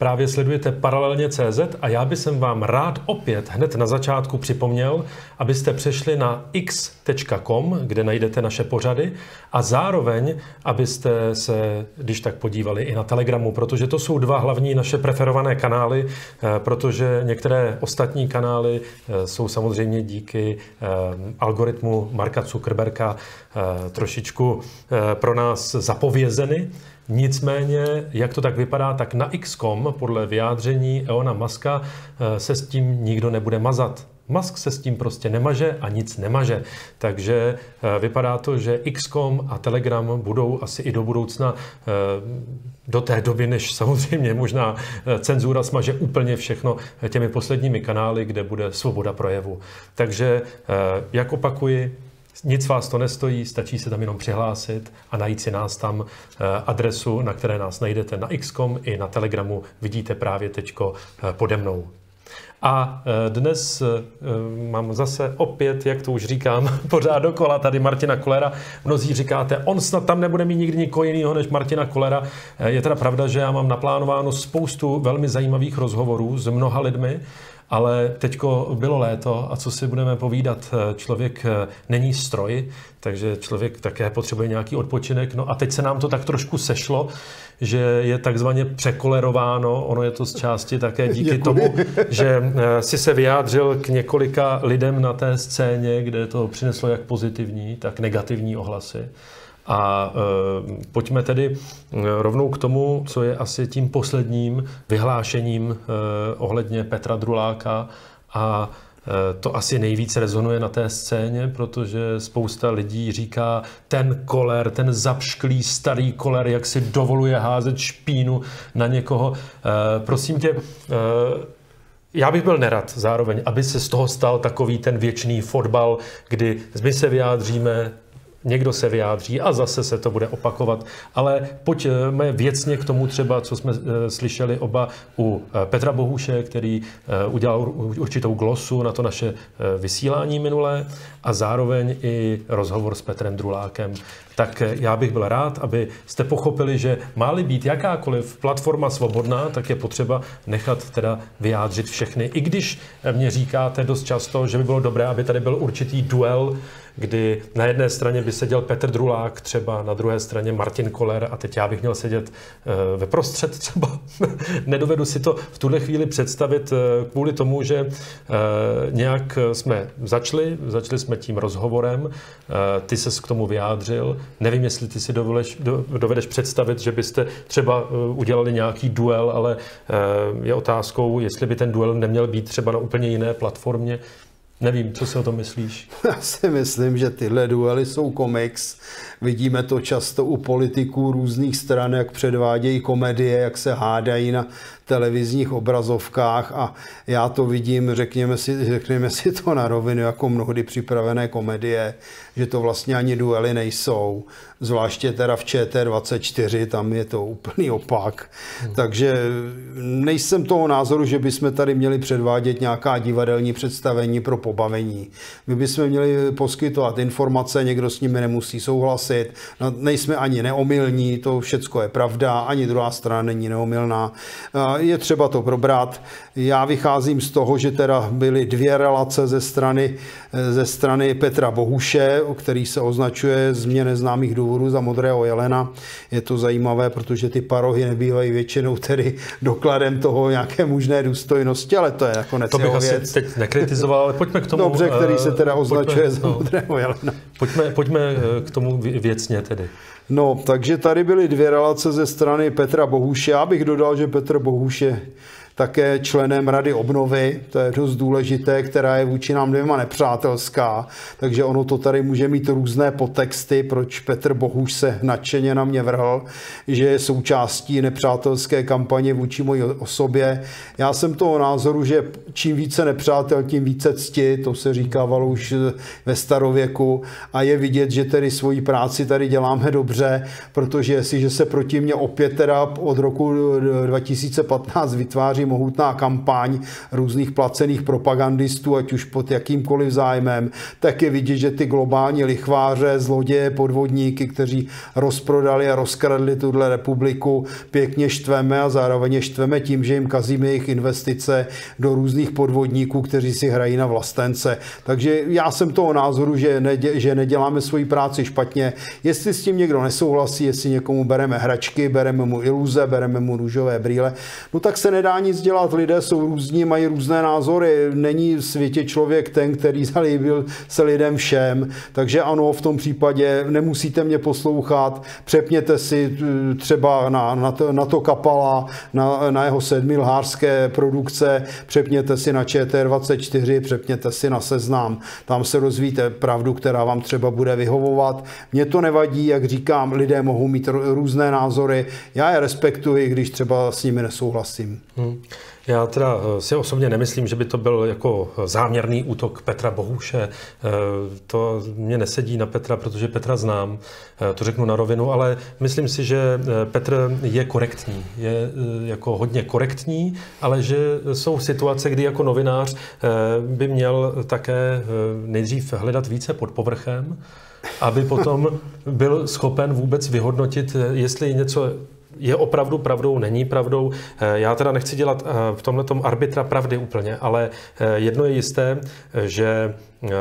Právě sledujete Paralelně CZ a já bych vám rád opět hned na začátku připomněl, abyste přešli na x.com, kde najdete naše pořady a zároveň, abyste se, když tak podívali i na Telegramu, protože to jsou dva hlavní naše preferované kanály, protože některé ostatní kanály jsou samozřejmě díky algoritmu Marka Zuckerberga trošičku pro nás zapovězeny. Nicméně, jak to tak vypadá, tak na X.com podle vyjádření Elona Muska se s tím nikdo nebude mazat. Musk se s tím prostě nemaže a nic nemaže. Takže vypadá to, že X.com a Telegram budou asi i do budoucna do té doby, než samozřejmě možná cenzura smaže úplně všechno těmi posledními kanály, kde bude svoboda projevu. Takže, jak opakuji, nic vás to nestojí, stačí se tam jenom přihlásit a najít si nás tam adresu, na které nás najdete na X.com i na Telegramu. Vidíte právě teďko pode mnou. A dnes mám zase opět, jak to už říkám, pořád dokola tady Martina Kollera. Mnozí říkáte, on snad tam nebude mít nikdy nikoho jiného než Martina Kollera. Je teda pravda, že já mám naplánováno spoustu velmi zajímavých rozhovorů s mnoha lidmi, ale teďko bylo léto a co si budeme povídat, člověk není stroj, takže člověk také potřebuje nějaký odpočinek. No a teď se nám to tak trošku sešlo, že je takzvaně překolerováno. Ono je to z části také díky tomu, že si se vyjádřil k několika lidem na té scéně, kde to přineslo jak pozitivní, tak negativní ohlasy. A pojďme tedy rovnou k tomu, co je asi tím posledním vyhlášením ohledně Petra Druláka a to asi nejvíc rezonuje na té scéně, protože spousta lidí říká, ten Koller, ten zapšklý starý Koller, jak si dovoluje házet špínu na někoho. Prosím tě, já bych byl nerad zároveň, aby se z toho stal takový ten věčný fotbal, kdy my se vyjádříme, někdo se vyjádří a zase se to bude opakovat. Ale pojďme věcně k tomu třeba, co jsme slyšeli oba u Petra Bohuše, který udělal určitou glosu na to naše vysílání minulé a zároveň i rozhovor s Petrem Drulákem. Tak já bych byl rád, abyste pochopili, že má-li být jakákoliv platforma svobodná, tak je potřeba nechat teda vyjádřit všechny. I když mě říkáte dost často, že by bylo dobré, aby tady byl určitý duel, kdy na jedné straně by seděl Petr Drulák, třeba na druhé straně Martin Koller a teď já bych měl sedět ve prostřed třeba. Nedovedu si to v tuhle chvíli představit kvůli tomu, že nějak jsme začali jsme tím rozhovorem, ty ses k tomu vyjádřil. Nevím, jestli ty si dovedeš představit, že byste třeba udělali nějaký duel, ale je otázkou, jestli by ten duel neměl být třeba na úplně jiné platformě. Nevím, co si o tom myslíš? Já si myslím, že tyhle duely jsou komiks. Vidíme to často u politiků různých stran, jak předvádějí komedie, jak se hádají na televizních obrazovkách a já to vidím, řekněme si to na rovinu, jako mnohdy připravené komedie, že to vlastně ani duely nejsou. Zvláště teda v ČT24, tam je to úplný opak. Takže nejsem toho názoru, že bychom tady měli předvádět nějaká divadelní představení pro pobavení. My bychom měli poskytovat informace, někdo s nimi nemusí souhlasit. No, nejsme ani neomylní, to všecko je pravda, ani druhá strana není neomylná. Je třeba to probrat. Já vycházím z toho, že teda byly dvě relace ze strany Petra Bohuše, který se označuje z mě neznámých důvodů za modrého jelena. Je to zajímavé, protože ty parohy nebývají většinou tedy dokladem toho nějaké možné důstojnosti, ale to je nakonec to bych jeho asi věc. teď nekritizoval, ale pojďme k tomu. Dobře, který se teda označuje za modrého jelena. Pojďme k tomu věcně tedy. No, takže tady byly dvě relace ze strany Petra Bohuše. Já bych dodal, že Petr Bohuš je také členem Rady obnovy, to je dost důležité, která je vůči nám dvěma nepřátelská, takže ono to tady může mít různé podtexty, proč Petr Bohuš se nadšeně na mě vrhl, že je součástí nepřátelské kampaně vůči mojí osobě. Já jsem toho názoru, že čím více nepřátel, tím více cti, to se říkávalo už ve starověku a je vidět, že tedy svoji práci tady děláme dobře, protože jestliže se proti mně opět teda od roku 2015 vytváří novináři, mohutná kampaň různých placených propagandistů, ať už pod jakýmkoliv zájmem, tak je vidět, že ty globální lichváře, zloděje, podvodníky, kteří rozprodali a rozkradli tuhle republiku, pěkně štveme a zároveň štveme tím, že jim kazíme jejich investice do různých podvodníků, kteří si hrají na vlastence. Takže já jsem toho názoru, že neděláme svoji práci špatně. Jestli s tím někdo nesouhlasí, jestli někomu bereme hračky, bereme mu iluze, bereme mu růžové brýle, no tak se nedá nic dělat. Lidé jsou různí, mají různé názory. Není v světě člověk ten, který zalíbil se lidem všem. Takže ano, v tom případě nemusíte mě poslouchat, přepněte si třeba na to Kapala, na jeho 7 lhářské produkce, přepněte si na ČT24, přepněte si na Seznam. Tam se dozvíte pravdu, která vám třeba bude vyhovovat. Mně to nevadí, jak říkám, lidé mohou mít různé názory. Já je respektuji, když třeba s nimi nesouhlasím. Já teda si osobně nemyslím, že by to byl jako záměrný útok Petra Bohuše. To mě nesedí na Petra, protože Petra znám, to řeknu na rovinu, ale myslím si, že Petr je korektní, je jako hodně korektní, ale že jsou situace, kdy jako novinář by měl také nejdřív hledat více pod povrchem, aby potom byl schopen vůbec vyhodnotit, jestli něco je opravdu pravdou, není pravdou. Já teda nechci dělat v tomhletom arbitra pravdy úplně, ale jedno je jisté, že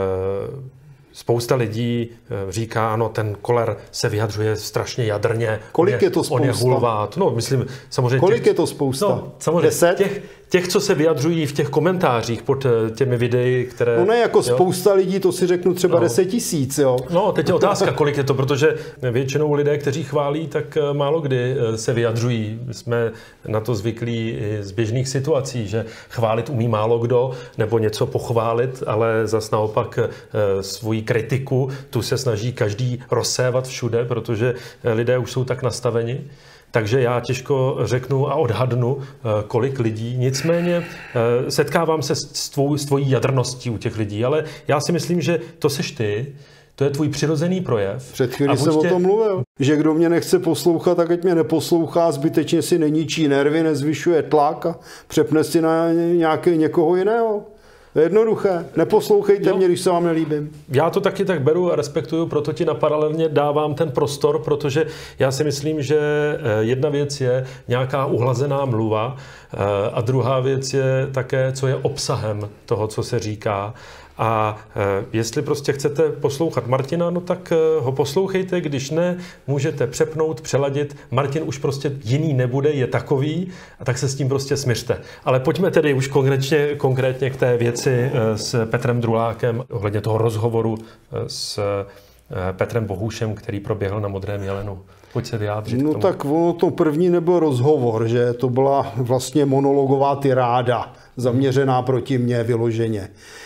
spousta lidí říká, ano, ten Koller se vyjadřuje strašně jadrně. Kolik je to spousta? On je hulvát. No, myslím, samozřejmě... Kolik je to spousta? No, samozřejmě 10? Těch, co se vyjadřují v těch komentářích pod těmi videi, které... No ne, jako spousta lidí, to si řeknu třeba 10 000, jo. No, teď je otázka, kolik je to, protože většinou lidé, kteří chválí, tak málo kdy se vyjadřují. Jsme na to zvyklí i z běžných situací, že chválit umí málo kdo, nebo něco pochválit, ale zas naopak svoji kritiku, tu se snaží každý rozsévat všude, protože lidé už jsou tak nastaveni. Takže já těžko řeknu a odhadnu, kolik lidí. Nicméně setkávám se s tvojí jadrností u těch lidí, ale já si myslím, že to seš ty, to je tvůj přirozený projev. Před chvíli jsem o tom mluvil, že kdo mě nechce poslouchat, tak ať mě neposlouchá, zbytečně si neníčí nervy, nezvyšuje tlak a přepne si na někoho jiného. Jednoduché. Neposlouchejte mě, když se vám nelíbím. Já to taky tak beru a respektuju, proto ti paralelně dávám ten prostor, protože já si myslím, že jedna věc je nějaká uhlazená mluva a druhá věc je také, co je obsahem toho, co se říká. A jestli prostě chcete poslouchat Martina, no tak ho poslouchejte, když ne, můžete přepnout, přeladit. Martin už prostě jiný nebude, je takový, a tak se s tím prostě smiřte. Ale pojďme tedy už konkrétně k té věci s Petrem Drulákem, ohledně toho rozhovoru s Petrem Bohušem, který proběhl na Modrém jelenu. Pojď se vyjádřit k tomu. No tak ono to první nebyl rozhovor, že to byla vlastně monologová tiráda, zaměřená proti mně vyloženě.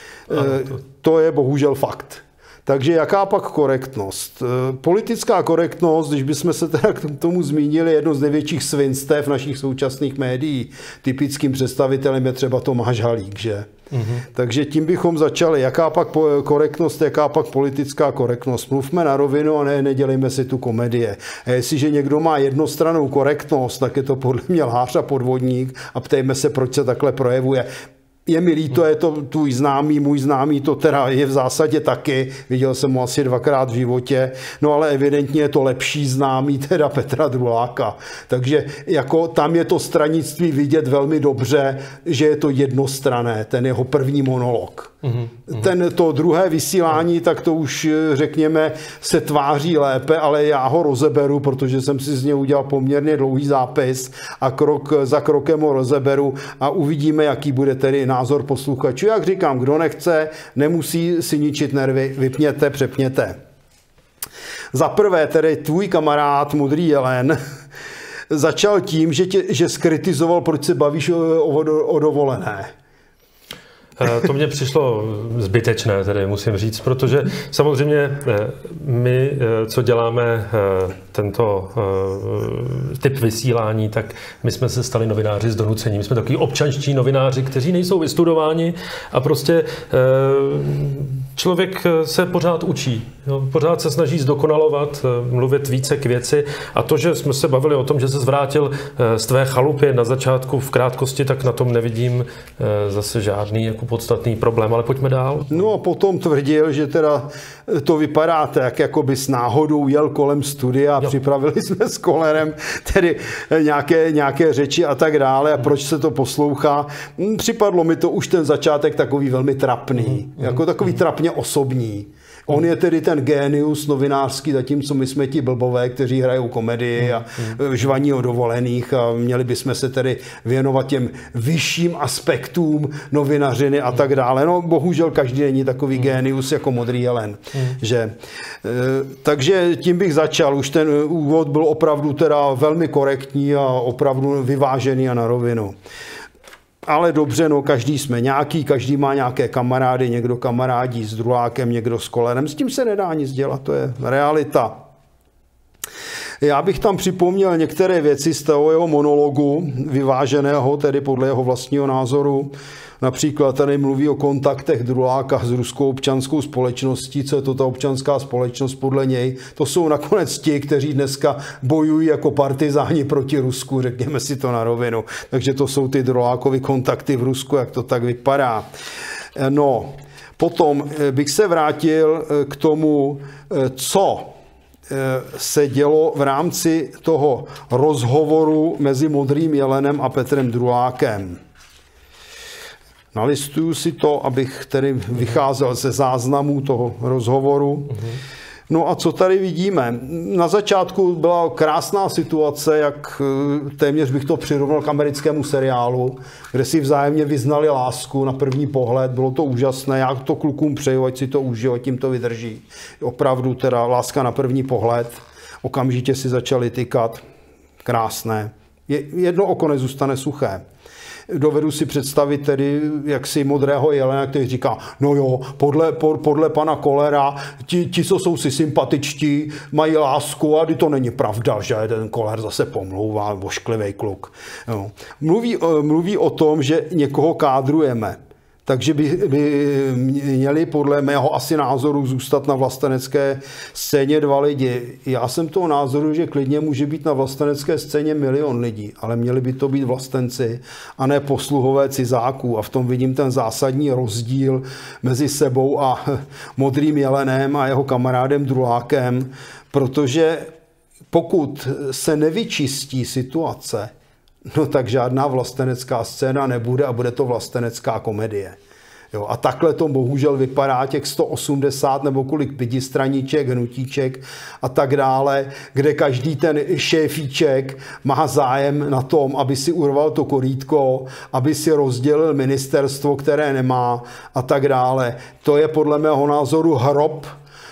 To je bohužel fakt. Takže jaká pak korektnost? Politická korektnost, když bychom se teda k tomu zmínili, jedno z největších svinstev našich současných médií. Typickým představitelem je třeba Tomáš Halík, že? Takže tím bychom začali. Jaká pak korektnost, jaká pak politická korektnost? Mluvme na rovinu a nedělejme si tu komedie. A jestliže někdo má jednostrannou korektnost, tak je to podle mě lhář a podvodník a ptejme se, proč se takhle projevuje. Je mi líto, je to tvůj známý, můj známý, to teda je v zásadě taky, viděl jsem ho asi 2krát v životě, no ale evidentně je to lepší známý teda Petra Druláka. Takže jako tam je to stranictví vidět velmi dobře, že je to jednostranné, ten jeho první monolog. To druhé vysílání, tak to už řekněme se tváří lépe, ale já ho rozeberu, protože jsem si z něj udělal poměrně dlouhý zápis a krok za krokem ho rozeberu a uvidíme, jaký bude tedy názor posluchačů. Jak říkám, kdo nechce, nemusí si ničit nervy, vypněte, přepněte. Za prvé tedy tvůj kamarád Modrý jelen začal tím, že skritizoval, proč se bavíš o dovolené. To mně přišlo zbytečné, tedy musím říct, protože samozřejmě my, co děláme tento typ vysílání, tak my jsme se stali novináři s donucením. Jsme takový občanští novináři, kteří nejsou vystudováni a prostě Člověk se pořád učí, jo? Pořád se snaží zdokonalovat, mluvit více k věci a to, že jsme se bavili o tom, že se zvrátil z tvé chalupy na začátku v krátkosti, tak na tom nevidím zase žádný jako podstatný problém, ale pojďme dál. No a potom tvrdil, že teda to vypadá tak, jako by s náhodou jel kolem studia a připravili jsme s Kollerem tedy nějaké řeči a tak dále a proč se to poslouchá. Připadlo mi to už ten začátek takový velmi trapný, jako takový trapně osobní. On je tedy ten génius novinářský, zatímco my jsme ti blbové, kteří hrajou komedii a žvaní o dovolených a měli bychom se tedy věnovat těm vyšším aspektům novinařiny a tak dále. No bohužel každý není takový génius jako Modrý jelen. Že? Takže tím bych začal. Už ten úvod byl opravdu teda velmi korektní a opravdu vyvážený a na rovinu. Ale dobře, no každý jsme nějaký, každý má nějaké kamarády, někdo kamarádí s Drulákem, někdo s Kollerem. S tím se nedá nic dělat, to je realita. Já bych tam připomněl některé věci z toho jeho monologu, vyváženého, tedy podle jeho vlastního názoru. Například tady mluví o kontaktech Druláka s ruskou občanskou společností. Co je to ta občanská společnost podle něj? To jsou nakonec ti, kteří dneska bojují jako partizáni proti Rusku, řekněme si to na rovinu. Takže to jsou ty Drulákovy kontakty v Rusku, jak to tak vypadá. No, potom bych se vrátil k tomu, co se dělo v rámci toho rozhovoru mezi Modrým jelenem a Petrem Drulákem. Nalistuju si to, abych tedy vycházel ze záznamů toho rozhovoru. No a co tady vidíme? Na začátku byla krásná situace, jak téměř bych to přirovnal k americkému seriálu, kde si vzájemně vyznali lásku na první pohled. Bylo to úžasné, já to klukům přeju, ať si to užijou, ať tím to vydrží. Opravdu teda láska na první pohled. Okamžitě si začali tykat. Krásné. Jedno oko nezůstane suché. Dovedu si představit tedy jaksi Modrého jelena, který říká, no jo, podle pana Kollera, ti, co jsou si sympatičtí, mají lásku a to není pravda, že ten Koller zase pomlouvá, vošklivý kluk. No. Mluví o tom, že někoho kádrujeme. Takže by měli podle mého asi názoru zůstat na vlastenecké scéně 2 lidi. Já jsem toho názoru, že klidně může být na vlastenecké scéně 1 milion lidí, ale měli by to být vlastenci a ne posluhové cizáků. A v tom vidím ten zásadní rozdíl mezi sebou a Modrým jelenem a jeho kamarádem Drulákem, protože pokud se nevyčistí situace, no tak žádná vlastenecká scéna nebude a bude to vlastenecká komedie. Jo, a takhle to bohužel vypadá těch 180 nebo kolik pidistraníček, hnutíček a tak dále, kde každý ten šéfíček má zájem na tom, aby si urval to korítko, aby si rozdělil ministerstvo, které nemá a tak dále. To je podle mého názoru hrob.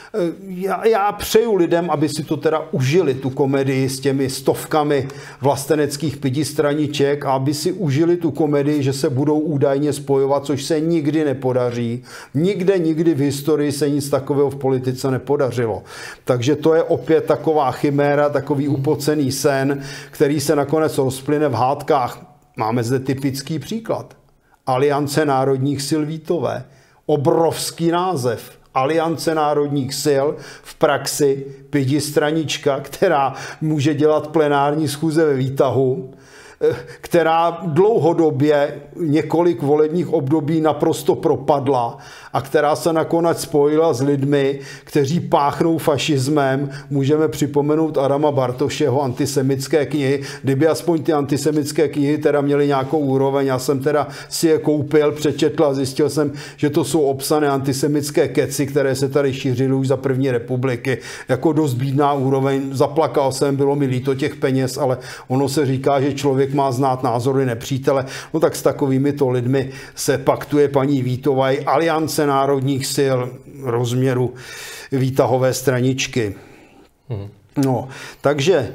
Já přeju lidem, aby si to teda užili, tu komedii s těmi stovkami vlasteneckých pidistraniček a aby si užili tu komedii, že se budou údajně spojovat, což se nikdy nepodaří. Nikdy v historii se nic takového v politice nepodařilo. Takže to je opět taková chiméra, takový upocený sen, který se nakonec rozplyne v hádkách. Máme zde typický příklad. Aliance národních sil Vítové. Obrovský název. Aliance národních sil, v praxi pidistranička, která může dělat plenární schůze ve výtahu, která dlouhodobě několik volebních období naprosto propadla a která se nakonec spojila s lidmi, kteří páchnou fašismem. Můžeme připomenout Adama Bartošeho antisemitské knihy. Kdyby aspoň ty antisemitské knihy teda měly nějakou úroveň, já jsem teda si je koupil, přečetl a zjistil jsem, že to jsou obsané antisemitské keci, které se tady šířily už za první republiky. Jako dost bídná úroveň. Zaplakal jsem, bylo mi líto těch peněz, ale ono se říká, že člověk má znát názory nepřítele. No tak s takovými to lidmi se paktuje paní Vítová i Aliance národních sil rozměru výtahové straničky. No, takže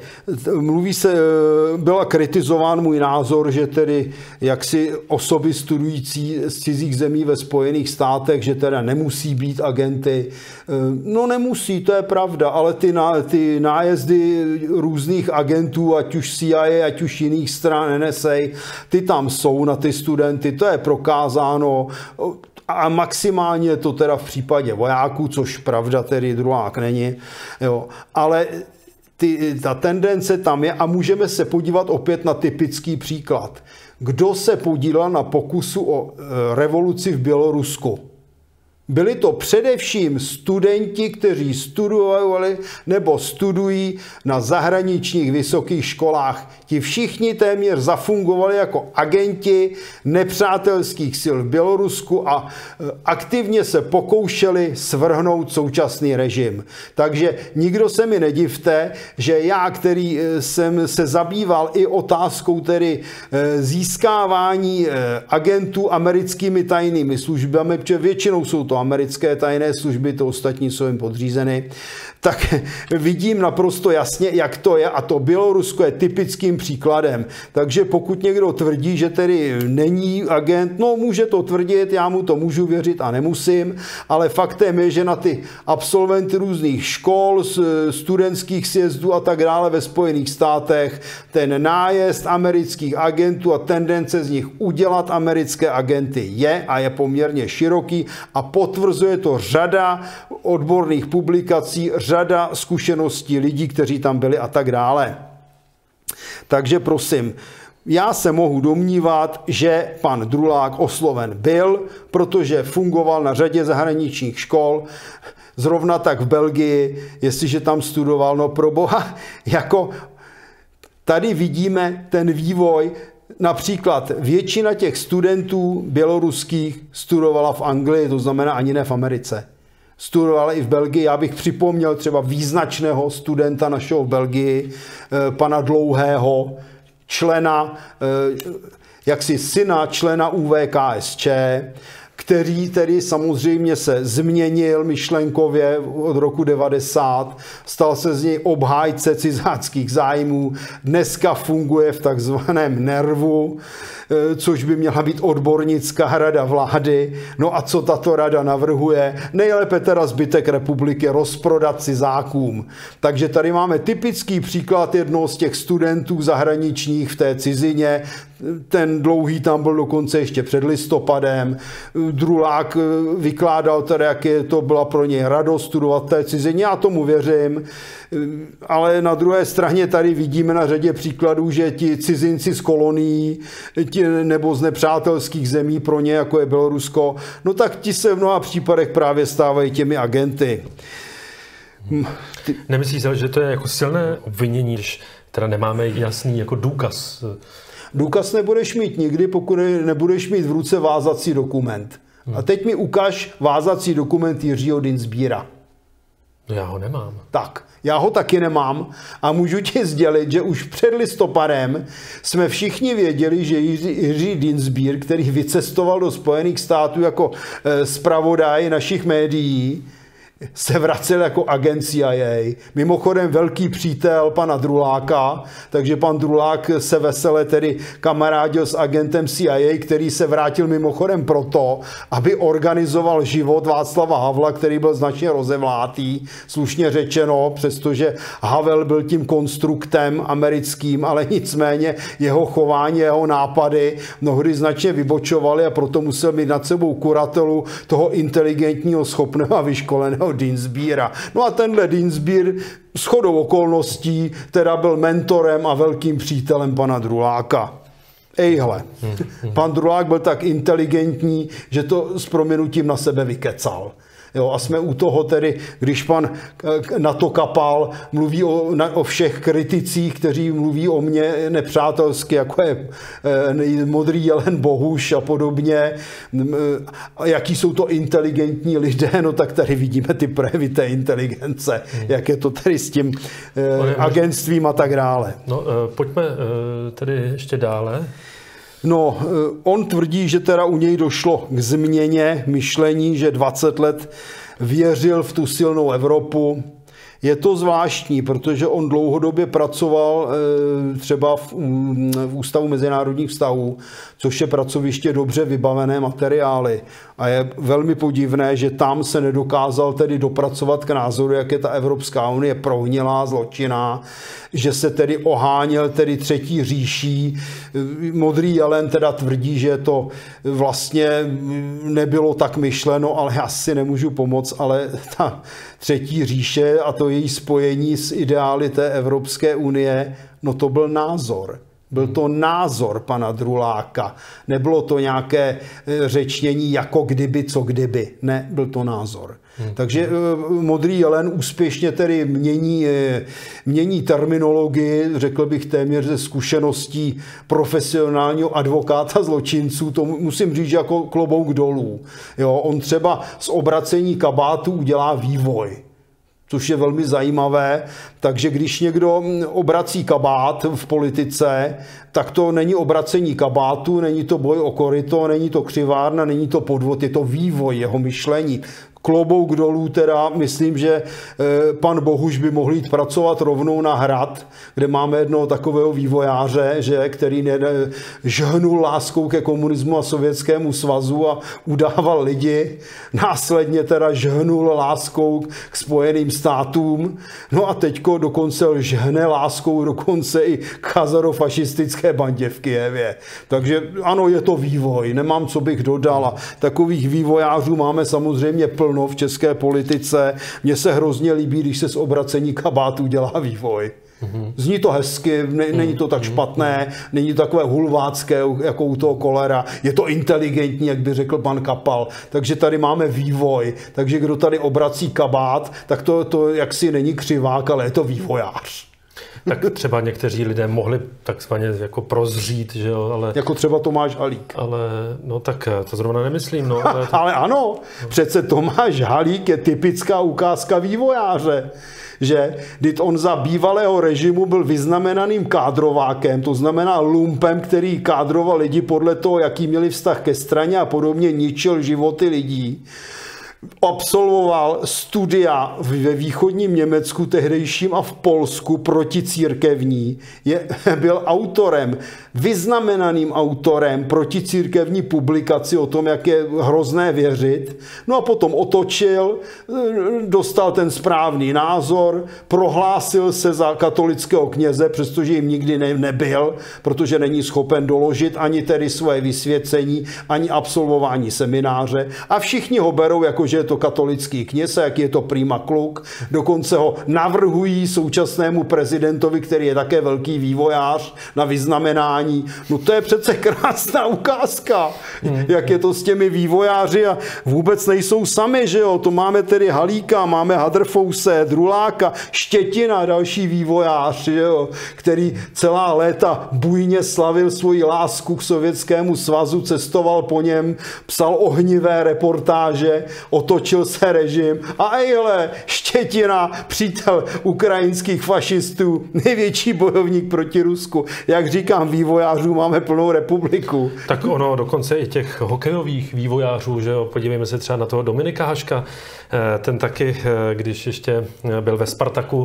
byla kritizován můj názor, že tedy jaksi osoby studující z cizích zemí ve Spojených státech, že teda nemusí být agenty. No nemusí, to je pravda, ale ty nájezdy různých agentů, ať už CIA, ať už jiných stran NSA, ty tam jsou na ty studenty, to je prokázáno. a maximálně je to teda v případě vojáků, což pravda tedy Drulák není, jo, ale ta tendence tam je a můžeme se podívat opět na typický příklad. Kdo se podílel na pokusu o revoluci v Bělorusku? Byli to především studenti, kteří studovali nebo studují na zahraničních vysokých školách. Ti všichni téměř zafungovali jako agenti nepřátelských sil v Bělorusku a aktivně se pokoušeli svrhnout současný režim. Takže nikdo se mi nedivte, že já, který jsem se zabýval i otázkou tedy získávání agentů americkými tajnými službami, protože většinou jsou to americké tajné služby, to ostatní jsou jim podřízeny, tak vidím naprosto jasně, jak to je a to Bělorusko je typickým příkladem. Takže pokud někdo tvrdí, že tedy není agent, no může to tvrdit, já mu to můžu věřit a nemusím, ale faktem je, že na ty absolventy různých škol, studentských sjezdů a tak dále ve Spojených státech ten nájezd amerických agentů a tendence z nich udělat americké agenty je a je poměrně široký a potvrzuje to řada odborných publikací, řada zkušeností lidí, kteří tam byli a tak dále. Takže prosím, já se mohu domnívat, že pan Drulák osloven byl, protože fungoval na řadě zahraničních škol, zrovna tak v Belgii, jestliže tam studoval, no pro boha, jako tady vidíme ten vývoj. Například většina těch studentů běloruských studovala v Anglii, to znamená ani ne v Americe. Studovala i v Belgii. Já bych připomněl třeba význačného studenta našeho v Belgii, pana Dlouhého, člena, jaksi syna člena UVKSČ, který tedy samozřejmě se změnil myšlenkově od roku 90, stal se z něj obhájce cizáckých zájmů, dneska funguje v takzvaném NERVu, což by měla být odbornická rada vlády. No a co tato rada navrhuje? Nejlépe teda zbytek republiky rozprodat cizákům. Takže tady máme typický příklad jednoho z těch studentů zahraničních v té cizině. Ten Dlouhý tam byl dokonce ještě před listopadem. Drulák vykládal teda, jaké to byla pro něj radost studovat v té cizině. Já tomu věřím. Ale na druhé straně tady vidíme na řadě příkladů, že ti cizinci z kolonií nebo z nepřátelských zemí pro ně, jako je Bělorusko, no tak ti se v mnoha případech právě stávají těmi agenty. Nemyslíš, že to je jako silné obvinění, když teda nemáme jasný jako důkaz? Důkaz nebudeš mít nikdy, pokud nebudeš mít v ruce vázací dokument. A teď mi ukaž vázací dokument Jiřího Dienstbiera. No já ho nemám. Tak, já ho taky nemám a můžu ti sdělit, že už před listopadem jsme všichni věděli, že Jiří Dienstbier, který vycestoval do Spojených států jako zpravodaj našich médií, se vracel jako agent CIA. Mimochodem velký přítel pana Druláka, takže pan Drulák se vesele tedy kamarádil s agentem CIA, který se vrátil mimochodem proto, aby organizoval život Václava Havla, který byl značně rozevlátý, slušně řečeno, přestože Havel byl tím konstruktem americkým, ale nicméně jeho chování, jeho nápady mnohdy značně vybočovaly a proto musel mít nad sebou kuratelu toho inteligentního, schopného a vyškoleného Dienstbiera. No a tenhle Dienstbier shodou okolností teda byl mentorem a velkým přítelem pana Druláka. Ejhle, pan Drulák byl tak inteligentní, že to s prominutím na sebe vykecal. Jo, a jsme u toho tedy, když pan na to Kapal mluví o všech kriticích, kteří mluví o mně nepřátelsky, jako je Modrý jelen Bohuš a podobně, jaký jsou to inteligentní lidé, no tak tady vidíme ty projevy té inteligence, jak je to tedy s tím agentstvím a tak dále. No, pojďme tedy ještě dále. No, on tvrdí, že teda u něj došlo k změně myšlení, že 20 let věřil v tu silnou Evropu. Je to zvláštní, protože on dlouhodobě pracoval třeba v Ústavu mezinárodních vztahů, což je pracoviště dobře vybavené materiály. A je velmi podivné, že tam se nedokázal tedy dopracovat k názoru, jak je ta Evropská unie prohnilá, zločinná, že se tedy oháněl tedy třetí říší. Modrý jelen teda tvrdí, že to vlastně nebylo tak myšleno, ale já si nemůžu pomoct, ale ta třetí říše a to její spojení s ideály té Evropské unie, no to byl názor. Byl to názor pana Druláka. Nebylo to nějaké řečnění jako kdyby, co kdyby. Ne, byl to názor. Takže Modrý jelen úspěšně tedy mění terminologii, řekl bych téměř ze zkušeností profesionálního advokáta zločinců. To musím říct jako klobouk dolů. Jo, on třeba z obracení kabátu udělá vývoj, což je velmi zajímavé. Takže když někdo obrací kabát v politice, tak to není obracení kabátu, není to boj o koryto, není to křivárna, není to podvod, je to vývoj jeho myšlení. Klobouk dolů teda, myslím, že pan Bohuš by mohl jít pracovat rovnou na Hrad, kde máme jednoho takového vývojáře, že, který žhnul láskou ke komunismu a Sovětskému svazu a udával lidi. Následně teda žhnul láskou k Spojeným státům. No a teďko dokonce žhne láskou dokonce i k chazarofašistické bandě v Kyjevě. Takže ano, je to vývoj, nemám, co bych dodal. A takových vývojářů máme samozřejmě plno v české politice. Mně se hrozně líbí, když se z obracení kabátu dělá vývoj. Zní to hezky, není to tak špatné, není to takové hulvácké, jako u toho Kollera. Je to inteligentní, jak by řekl pan Kapal. Takže tady máme vývoj. Takže kdo tady obrací kabát, tak to jaksi není křivák, ale je to vývojář. Tak třeba někteří lidé mohli takzvaně jako prozřít, že jo, ale... Jako třeba Tomáš Halík. Ale, no tak to zrovna nemyslím, no. Ale ano, přece Tomáš Halík je typická ukázka vývojáře. Že když on za bývalého režimu byl vyznamenaným kádrovákem, to znamená lumpem, který kádroval lidi podle toho, jaký měli vztah ke straně a podobně, ničil životy lidí. Absolvoval studia ve východním Německu tehdejším a v Polsku proticírkevní. Byl autorem, vyznamenaným autorem proticírkevní publikaci o tom, jak je hrozné věřit. No a potom otočil, dostal ten správný názor, prohlásil se za katolického kněze, přestože jim nikdy nebyl, protože není schopen doložit ani tedy svoje vysvěcení, ani absolvování semináře. A všichni ho berou jako že je to katolický kněz, jak je to prima kluk. Dokonce ho navrhují současnému prezidentovi, který je také velký vývojář, na vyznamenání. No to je přece krásná ukázka, jak je to s těmi vývojáři a vůbec nejsou sami, že jo. To máme tedy Halíka, máme Hadrfouse, Druláka, Štětina, další vývojář, že jo, který celá léta bujně slavil svoji lásku k Sovětskému svazu, cestoval po něm, psal ohnivé reportáže, otočil se režim a ejhle, Štětina, přítel ukrajinských fašistů, největší bojovník proti Rusku. Jak říkám, vývojářů máme plnou republiku. Tak ono dokonce i těch hokejových vývojářů, že jo, podívejme se třeba na toho Dominika Haška, ten taky, když ještě byl ve Spartaku,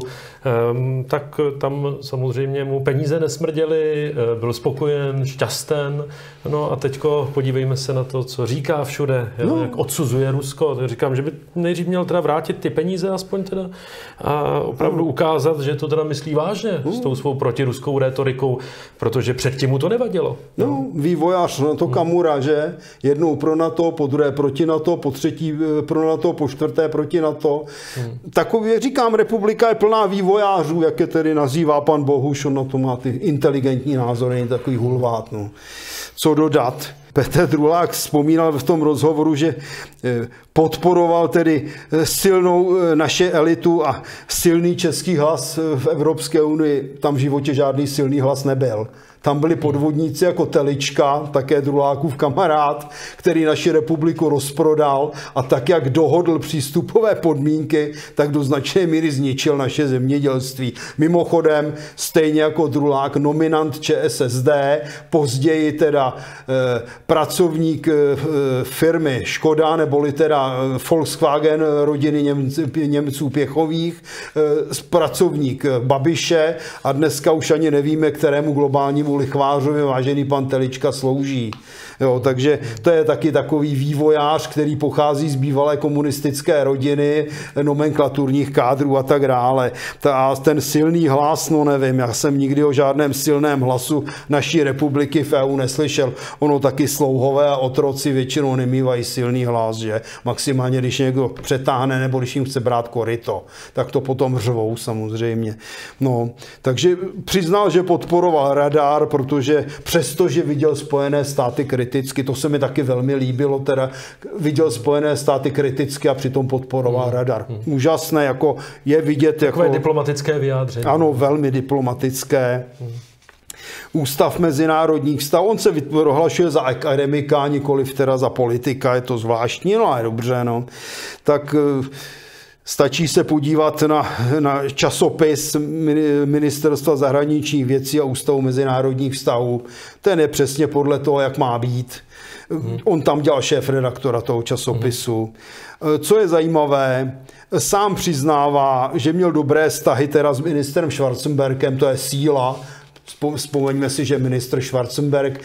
tak tam samozřejmě mu peníze nesmrděly, byl spokojen, šťasten, no a teďko podívejme se na to, co říká všude, jak odsuzuje Rusko, tak říkám, že by nejdřív měl teda vrátit ty peníze aspoň teda a opravdu ukázat, že to teda myslí vážně s tou svou protiruskou rétorikou, protože předtím mu to nevadilo. No, vývojář NATO Kamura, že? Jednou pro NATO, po druhé proti NATO, po třetí pro NATO, po čtvrté proti NATO. Takový, říkám, republika je plná vývojářů, jak je tedy nazývá pan Bohuš, on na to má ty inteligentní názory, není takový hulvát. No. Co dodat? Petr Drulák vzpomínal v tom rozhovoru, že podporoval tedy silnou naše elitu a silný český hlas v Evropské unii. Tam v životě žádný silný hlas nebyl. Tam byli podvodníci jako Telička, také Drulákův kamarád, který naši republiku rozprodal a tak, jak dohodl přístupové podmínky, tak do značné míry zničil naše zemědělství. Mimochodem, stejně jako Drulák, nominant ČSSD, později teda pracovník firmy Škoda, neboli teda Volkswagen rodiny Němců Pěchových, pracovník Babiše a dneska už ani nevíme, kterému globálnímu lichvářovi vážený pan Telička slouží. Jo, takže to je taky takový vývojář, který pochází z bývalé komunistické rodiny, nomenklaturních kádrů a tak dále. A ten silný hlas, no nevím, já jsem nikdy o žádném silném hlasu naší republiky v EU neslyšel. Ono taky slouhové a otroci většinou nemývají silný hlas, že? Maximálně, když někdo přetáhne nebo když jim chce brát koryto, tak to potom řvou samozřejmě. No, takže přiznal, že podporoval radar, protože přestože viděl Spojené státy kriticky, to se mi taky velmi líbilo, teda viděl Spojené státy kriticky a přitom podporoval radar. Úžasné, jako je vidět takové jako diplomatické vyjádření. Ano, velmi diplomatické. Ústav mezinárodních vztahů, on se prohlašuje za akademika, nikoliv teda za politika, je to zvláštní, no a je dobře, no. Tak stačí se podívat na časopis Ministerstva zahraničních věcí a Ústavu mezinárodních vztahů. Ten je přesně podle toho, jak má být. On tam dělal šéfredaktora toho časopisu. Co je zajímavé, sám přiznává, že měl dobré vztahy teda s ministrem Schwarzenbergem, to je síla. Vzpomeňme si, že ministr Schwarzenberg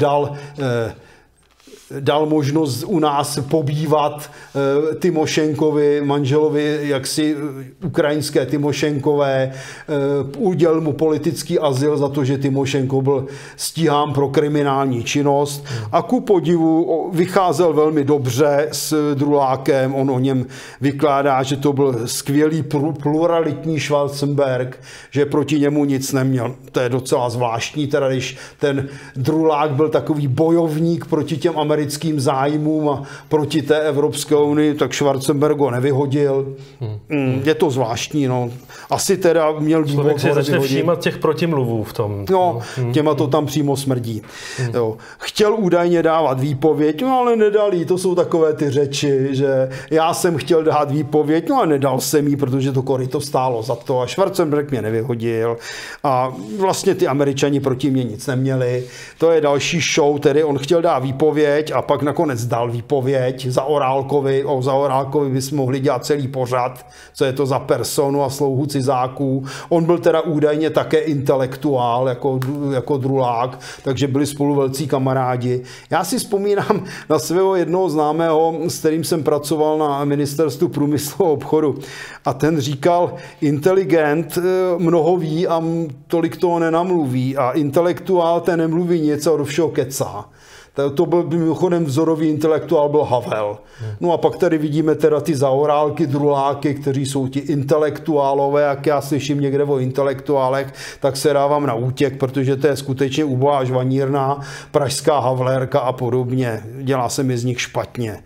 dal možnost u nás pobývat Tymošenkovi, manželovi jaksi ukrajinské Tymošenkové, udělil mu politický azyl za to, že Tymošenko byl stíhán pro kriminální činnost a ku podivu vycházel velmi dobře s Drulákem, on o něm vykládá, že to byl skvělý pluralitní Schwarzenberg, že proti němu nic neměl. To je docela zvláštní, teda když ten Drulák byl takový bojovník proti těm americkým zájmům a proti té Evropské unii, tak Schwarzenberg ho nevyhodil. Je to zvláštní, no. Asi teda měl důvod ho nevyhodit. Začne všímat těch protimluvů v tom. No, těma to tam přímo smrdí. Jo. Chtěl údajně dávat výpověď, no ale nedal jí, to jsou takové ty řeči, že já jsem chtěl dát výpověď, no a nedal jsem jí, protože to koryto stálo za to a Schwarzenberg mě nevyhodil a vlastně ty Američani proti mě nic neměli. To je další show, tedy on chtěl dát výpověď a pak nakonec dal výpověď za Orálkovi. O Zaorálkovi bychom mohli dělat celý pořad, co je to za personu a slouhu cizáků. On byl teda údajně také intelektuál, jako Drulák, takže byli spolu velcí kamarádi. Já si vzpomínám na svého jednoho známého, s kterým jsem pracoval na Ministerstvu průmyslu a obchodu. A ten říkal, inteligent mnoho ví a tolik toho nenamluví. A intelektuál ten nemluví nic a do všeho kecá. To byl mimochodem vzorový intelektuál, byl Havel. No a pak tady vidíme teda ty Zaorálky, Druláky, kteří jsou ti intelektuálové, jak já slyším někde o intelektuálech, tak se dávám na útěk, protože to je skutečně ubohá žvanírná, pražská Havlérka a podobně. Dělá se mi z nich špatně.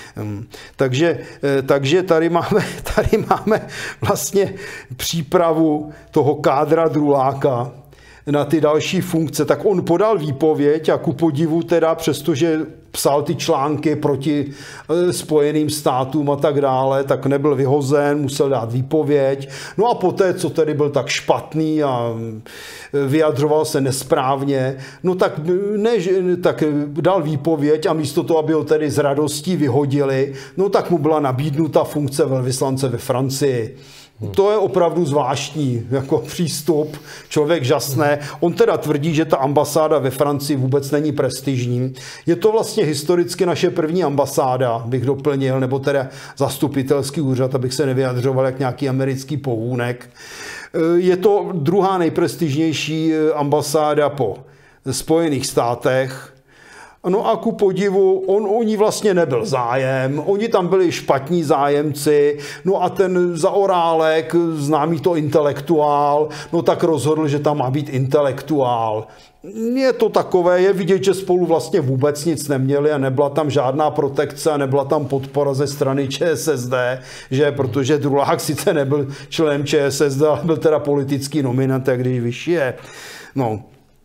Takže tady máme vlastně přípravu toho kádra Druláka na ty další funkce, tak on podal výpověď a ku podivu teda, přestože psal ty články proti Spojeným státům a tak dále, tak nebyl vyhozen, musel dát výpověď. No a poté, co tedy byl tak špatný a vyjadřoval se nesprávně, no tak dal výpověď a místo toho, aby ho tedy s radostí vyhodili, no tak mu byla nabídnuta funkce velvyslance ve Francii. To je opravdu zvláštní jako přístup, člověk žasne. On teda tvrdí, že ta ambasáda ve Francii vůbec není prestižní. Je to vlastně historicky naše první ambasáda, bych doplnil, nebo teda zastupitelský úřad, abych se nevyjadřoval jak nějaký americký pohůnek. Je to druhá nejprestižnější ambasáda po Spojených státech. No a ku podivu, o ní vlastně nebyl zájem, oni tam byli špatní zájemci, no a ten Zaorálek, známý to intelektuál, no tak rozhodl, že tam má být intelektuál. Je to takové, je vidět, že spolu vlastně vůbec nic neměli a nebyla tam žádná protekce a nebyla tam podpora ze strany ČSSD, že protože Drulák sice nebyl členem ČSSD, ale byl teda politický nominant, jak když vyšší je. No.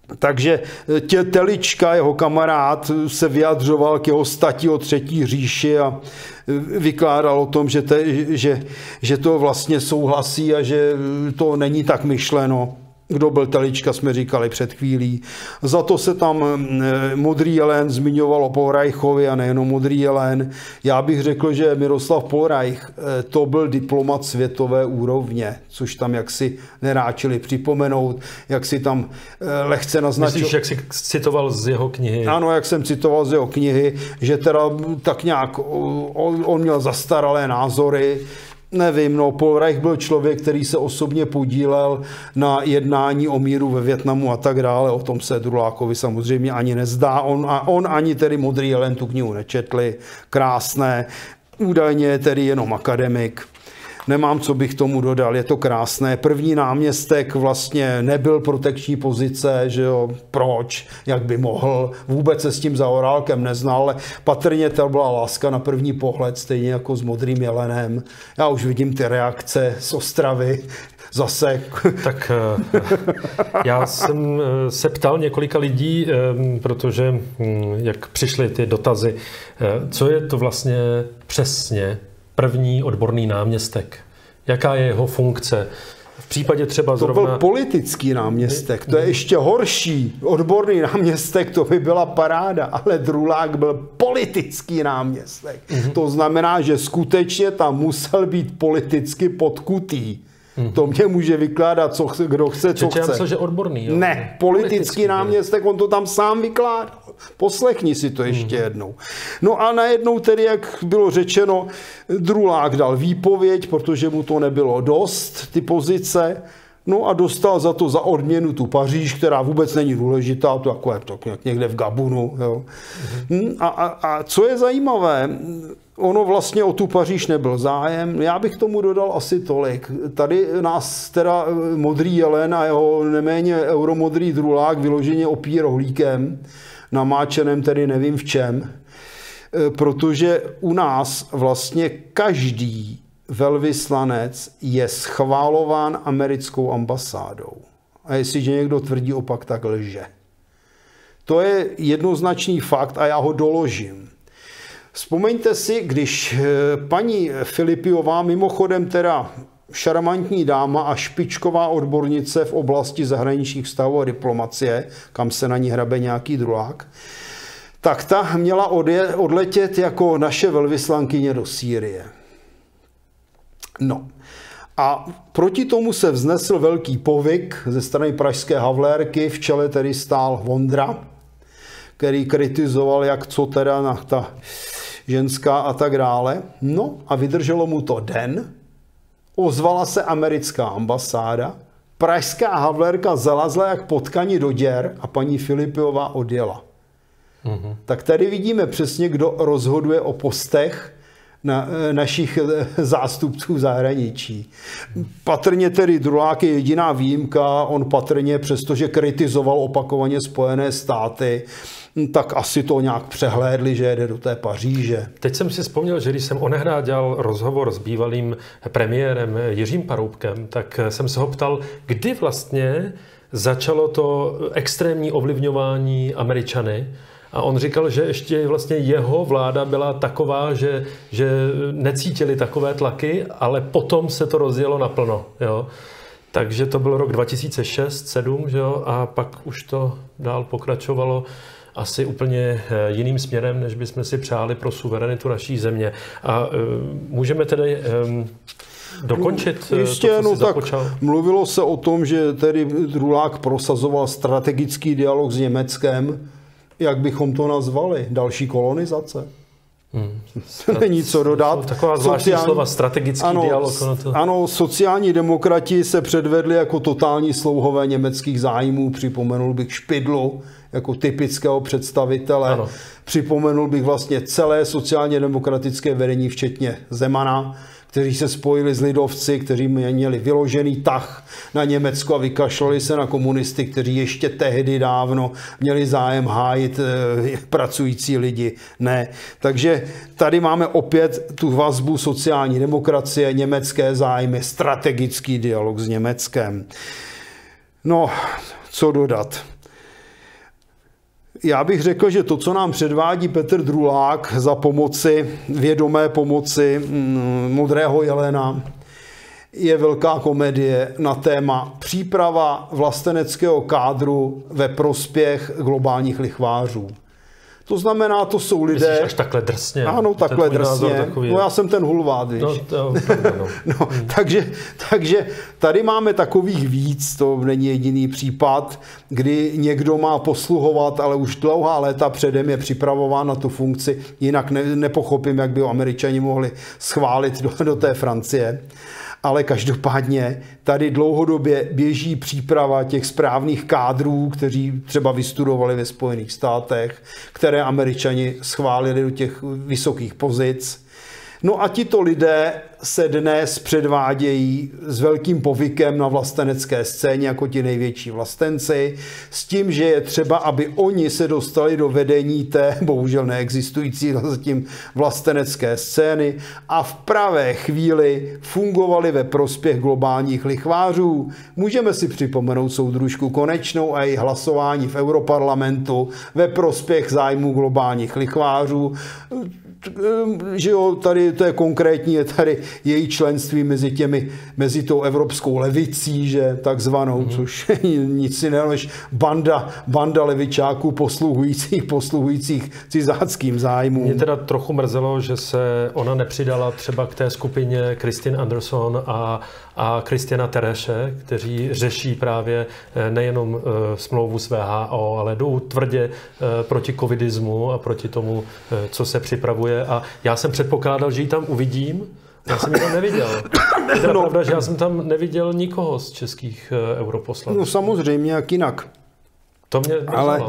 Takže Telička, jeho kamarád, se vyjadřoval k jeho stati o třetí říši a vykládal o tom, že to vlastně souhlasí a že to není tak myšleno. Kdo byl Telička, jsme říkali před chvílí. Za to se tam Modrý jelen zmiňoval o Polreichovi a nejenom Modrý jelen. Já bych řekl, že Miroslav Polreich to byl diplomat světové úrovně, což tam jaksi neráčili připomenout, jak si tam lehce naznačil. Myslíš, jak jsi citoval z jeho knihy? Ano, jak jsem citoval z jeho knihy, že teda tak nějak on měl zastaralé názory. Nevím, no, Polreich byl člověk, který se osobně podílel na jednání o míru ve Vietnamu a tak dále. O tom se Drulákovi samozřejmě ani nezdá. On ani tedy Modrý jelen tu knihu nečetli. Krásné. Údajně je tedy jenom akademik. Nemám, co bych tomu dodal, je to krásné. První náměstek vlastně nebyl protekční pozice, že jo, proč, jak by mohl, vůbec se s tím Zaorálkem neznal, ale patrně to byla láska na první pohled, stejně jako s Modrým jelenem. Já už vidím ty reakce z Ostravy, zase. Tak já jsem se ptal několika lidí, protože jak přišly ty dotazy, co je to vlastně přesně první odborný náměstek. Jaká je jeho funkce? V případě třeba zrovna... To byl politický náměstek, to je ještě horší. Odborný náměstek, to by byla paráda, ale Drulák byl politický náměstek. To znamená, že skutečně tam musel být politicky podkutý. To mě může vykládat, kdo chce, co chce. Já myslel, že odborný. Jo? Ne, politický náměstek, on to tam sám vykládal. Poslechni si to ještě jednou. No a najednou tedy, jak bylo řečeno, Drulák dal výpověď, protože mu to nebylo dost, ty pozice. No a dostal za to za odměnu tu Paříž, která vůbec není důležitá, to jako je to někde v Gabunu. Jo. A co je zajímavé, ono vlastně o tu Paříž nebyl zájem. Já bych tomu dodal asi tolik. Tady nás teda Modrý jelen a jeho neméně euromodrý Drulák vyloženě opí rohlíkem, namáčeném tedy nevím v čem, protože u nás vlastně každý velvyslanec je schválován americkou ambasádou. A jestliže někdo tvrdí opak, tak lže. To je jednoznačný fakt a já ho doložím. Vzpomeňte si, když paní Filipiová, mimochodem teda šarmantní dáma a špičková odbornice v oblasti zahraničních vztahů a diplomacie, kam se na ní hrabe nějaký Drulák, tak ta měla odletět jako naše velvyslankyně do Sýrie. No a proti tomu se vznesl velký povyk ze strany pražské Havlérky, v čele tedy stál Vondra, který kritizoval, jak co teda na ta ženská a tak dále. No a vydrželo mu to den, ozvala se americká ambasáda, pražská Havlérka zalazla jak potkaní do děr a paní Filipiová odjela. Tak tady vidíme přesně, kdo rozhoduje o postech našich zástupců v zahraničí. Patrně tedy Drulák je jediná výjimka, on patrně, přestože kritizoval opakovaně Spojené státy, tak asi to nějak přehlédli, že jede do té Paříže. Teď jsem si vzpomněl, že když jsem onehdá dělal rozhovor s bývalým premiérem Jiřím Paroubkem, tak jsem se ho ptal, kdy vlastně začalo to extrémní ovlivňování Američany. A on říkal, že ještě vlastně jeho vláda byla taková, že necítili takové tlaky, ale potom se to rozjelo naplno. Jo? Takže to byl rok 2006-2007, že jo? A pak už to dál pokračovalo asi úplně jiným směrem, než bychom si přáli pro suverenitu naší země. A můžeme tedy dokončit jistě, to, co jsi započal? Mluvilo se o tom, že tedy Drulák prosazoval strategický dialog s Německem. Jak bychom to nazvali? Další kolonizace? Není co dodat. Taková zvláštní slova, strategický dialog. Ano, sociální demokrati se předvedli jako totální slouhové německých zájmů. Připomenul bych Špidlu jako typického představitele. Ano. Připomenul bych vlastně celé sociálně demokratické vedení, včetně Zemana, kteří se spojili s lidovci, kteří měli vyložený tah na Německo a vykašlali se na komunisty, kteří ještě tehdy dávno měli zájem hájit pracující lidi. Ne. Takže tady máme opět tu vazbu sociální demokracie, německé zájmy, strategický dialog s Německem. No, co dodat? Já bych řekl, že to, co nám předvádí Petr Drulák za vědomé pomoci Modrého jelena, je velká komedie na téma příprava vlasteneckého kádru ve prospěch globálních lichvářů. To znamená, to jsou lidé... Myslíš až takhle drsně? Ano, takhle drsně. No já jsem ten hulvát, víš. No, takže tady máme takových víc, to není jediný případ, kdy někdo má posluhovat, ale už dlouhá léta předem je připravován na tu funkci, jinak nepochopím, jak by ho Američani mohli schválit do té Francie. Ale každopádně tady dlouhodobě běží příprava těch správných kádrů, kteří třeba vystudovali ve Spojených státech, které Američani schválili do těch vysokých pozic. No a tito lidé se dnes předvádějí s velkým povykem na vlastenecké scéně jako ti největší vlastenci, s tím, že je třeba, aby oni se dostali do vedení té bohužel neexistující zatím vlastenecké scény a v pravé chvíli fungovali ve prospěch globálních lichvářů. Můžeme si připomenout soudružku Konečnou a její hlasování v Europarlamentu ve prospěch zájmu globálních lichvářů. Že jo, tady to je konkrétní, je tady její členství mezi tou evropskou levicí, že takzvanou, což nic si než banda levičáků posluhujících cizáckým zájmům. Mě teda trochu mrzelo, že se ona nepřidala třeba k té skupině Christine Anderson a Christiana Tereše, kteří řeší právě nejenom smlouvu s WHO, ale jdou tvrdě proti covidismu a proti tomu, co se připravuje. A já jsem předpokládal, že ji tam uvidím. Já jsem ji tam neviděl. Je teda pravda, že já jsem tam neviděl nikoho z českých europoslanců. No samozřejmě, jak jinak. To mě ale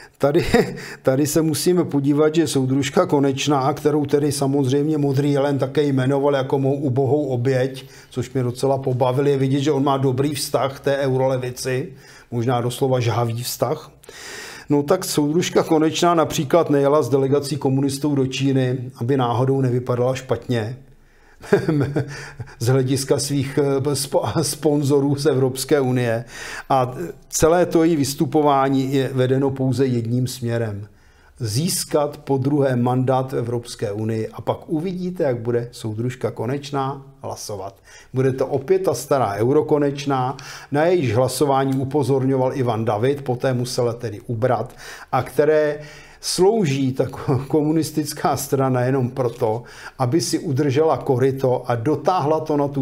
tady se musíme podívat, že soudružka Konečná, kterou tedy samozřejmě Modrý jelen také jmenoval jako mou ubohou oběť, což mě docela pobavil, je vidět, že on má dobrý vztah k té eurolevici, možná doslova žhavý vztah. No tak soudružka Konečná například nejela s delegací komunistů do Číny, aby náhodou nevypadala špatně z hlediska svých sponzorů z Evropské unie. A celé to její vystupování je vedeno pouze jedním směrem. Získat podruhé mandát v Evropské unii a pak uvidíte, jak bude soudružka Konečná hlasovat. Bude to opět ta stará Eurokonečná, na jejíž hlasování upozorňoval Ivan David, poté musela tedy ubrat, a které slouží ta komunistická strana jenom proto, aby si udržela koryto a dotáhla to na tu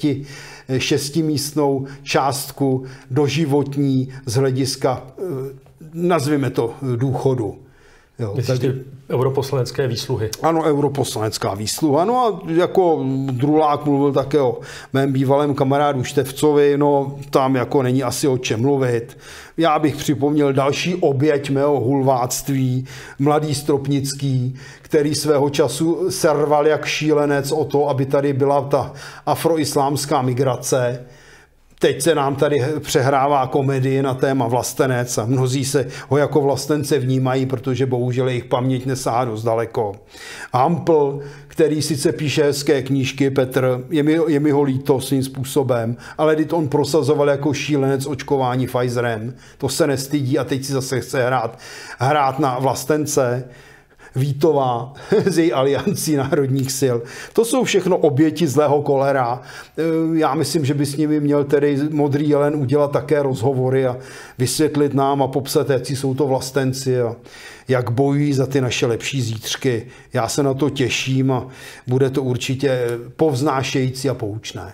šestimístnou částku doživotní z hlediska, nazvime to, důchodu. Jo, myslíš ty europoslanecké výsluhy? Ano, europoslanecká výsluha. No a jako Drulák mluvil také o mém bývalém kamarádu Števcovi, no tam jako není asi o čem mluvit. Já bych připomněl další oběť mého hulváctví, mladý Stropnický, který svého času serval jak šílenec o to, aby tady byla ta afroislámská migrace. Teď se nám tady přehrává komedie na téma vlastenec a mnozí se ho jako vlastence vnímají, protože bohužel jejich paměť nesahá dost daleko. Hampl, který sice píše hezké knížky, Petr, je mi ho líto svým způsobem, ale teď on prosazoval jako šílenec očkování Pfizerem. To se nestydí a teď si zase chce hrát na vlastence. Vítová z její aliancí národních sil. To jsou všechno oběti zlého kolera. Já myslím, že by s nimi měl tedy Modrý jelen udělat také rozhovory a vysvětlit nám a popsat, jaký jsou to vlastenci a jak bojují za ty naše lepší zítřky. Já se na to těším a bude to určitě povznášející a poučné.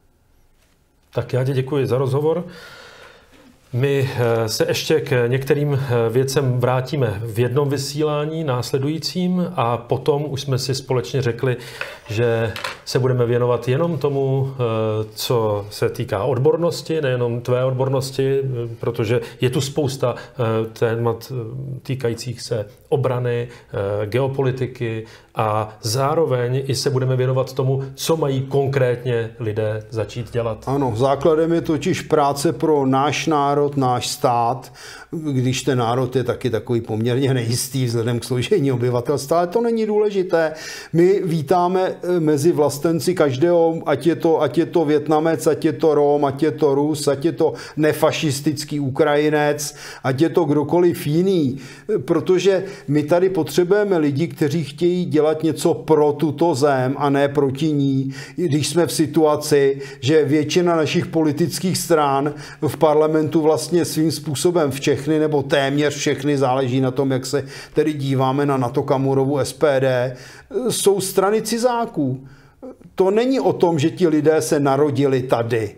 Tak já ti děkuji za rozhovor. My se ještě k některým věcem vrátíme v jednom vysílání následujícím a potom už jsme si společně řekli, že se budeme věnovat jenom tomu, co se týká odbornosti, nejenom tvé odbornosti, protože je tu spousta témat týkajících se obrany, geopolitiky a zároveň i se budeme věnovat tomu, co mají konkrétně lidé začít dělat. Ano, základem je totiž práce pro náš národ národ, náš stát, když ten národ je taky takový poměrně nejistý vzhledem k složení obyvatelstva, ale to není důležité. My vítáme mezi vlastenci každého, ať je to Vietnamec, ať je to Rom, ať je to Rus, ať je to nefašistický Ukrajinec, ať je to kdokoliv jiný, protože my tady potřebujeme lidi, kteří chtějí dělat něco pro tuto zem a ne proti ní, když jsme v situaci, že většina našich politických stran v parlamentu vlastně svým způsobem všechny, nebo téměř všechny, záleží na tom, jak se tedy díváme na Natokamurovu SPD, jsou strany cizáků. To není o tom, že ti lidé se narodili tady.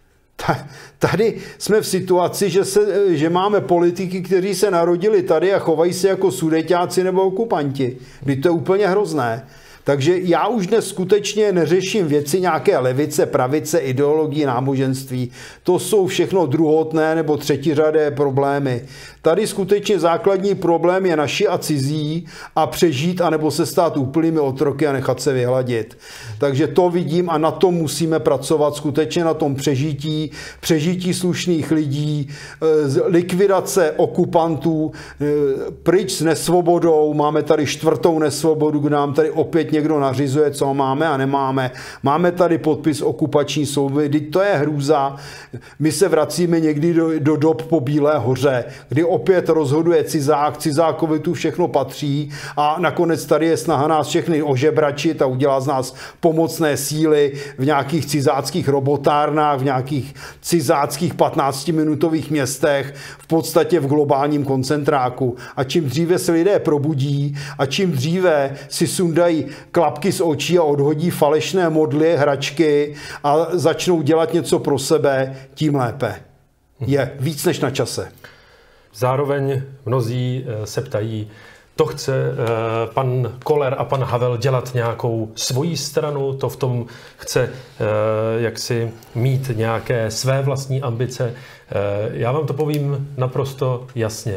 Tady jsme v situaci, že máme politiky, kteří se narodili tady a chovají se jako Sudeťáci nebo okupanti. To je úplně hrozné. Takže já už dnes skutečně neřeším věci nějaké levice, pravice, ideologii, náboženství. To jsou všechno druhotné nebo třetiřadé problémy. Tady skutečně základní problém je naši a cizí a přežít anebo se stát úplnými otroky a nechat se vyhladit. Takže to vidím a na tom musíme pracovat, skutečně na tom přežití slušných lidí, likvidace okupantů, pryč s nesvobodou. Máme tady 4. nesvobodu, kde nám tady opět někdo nařizuje, co máme a nemáme. Máme tady podpis okupační smlouvy, teď to je hrůza. My se vracíme někdy do dob po Bílé hoře, kdy opět rozhoduje cizák, cizákovi tu všechno patří a nakonec tady je snaha nás všechny ožebračit a udělat z nás pomocné síly v nějakých cizáckých robotárnách, v nějakých cizáckých 15-minutových městech, v podstatě v globálním koncentráku. A čím dříve se lidé probudí a čím dříve si sundají klapky z očí a odhodí falešné modly, hračky a začnou dělat něco pro sebe, tím lépe. Je víc než na čase. Zároveň mnozí se ptají, to chce pan Koller a pan Havel dělat nějakou svoji stranu, to v tom chce jaksi mít nějaké své vlastní ambice. Já vám to povím naprosto jasně.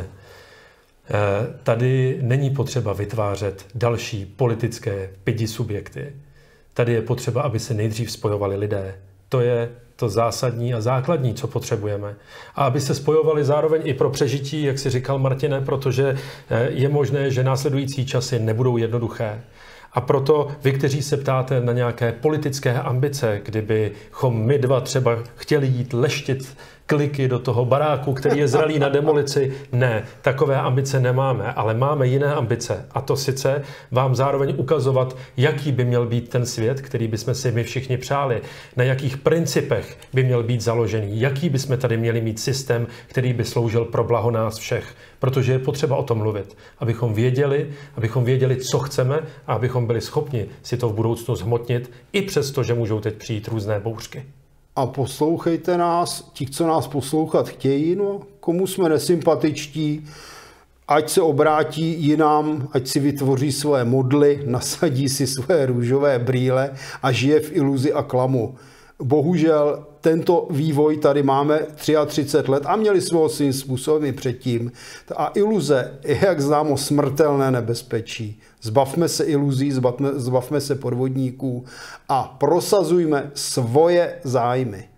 Tady není potřeba vytvářet další politické pidi subjekty. Tady je potřeba, aby se nejdřív spojovali lidé. To je to zásadní a základní, co potřebujeme. A aby se spojovali zároveň i pro přežití, jak si říkal Martine, protože je možné, že následující časy nebudou jednoduché. A proto vy, kteří se ptáte na nějaké politické ambice, kdybychom my dva třeba chtěli jít leštit kliky do toho baráku, který je zralý na demolici. Ne, takové ambice nemáme, ale máme jiné ambice. A to sice vám zároveň ukazovat, jaký by měl být ten svět, který bychom si my všichni přáli, na jakých principech by měl být založený, jaký bychom tady měli mít systém, který by sloužil pro blaho nás všech. Protože je potřeba o tom mluvit, abychom věděli, co chceme a abychom byli schopni si to v budoucnu zhmotnit, i přesto, že můžou teď přijít různé bouřky. A poslouchejte nás, ti, co nás poslouchat chtějí, no, komu jsme nesympatičtí, ať se obrátí jinam, ať si vytvoří své modly, nasadí si své růžové brýle a žije v iluzi a klamu. Bohužel tento vývoj tady máme 33 let a měli jsme ho svým způsobem i předtím. A iluze je, jak známo, smrtelné nebezpečí. Zbavme se iluzí, zbavme se podvodníků a prosazujme svoje zájmy.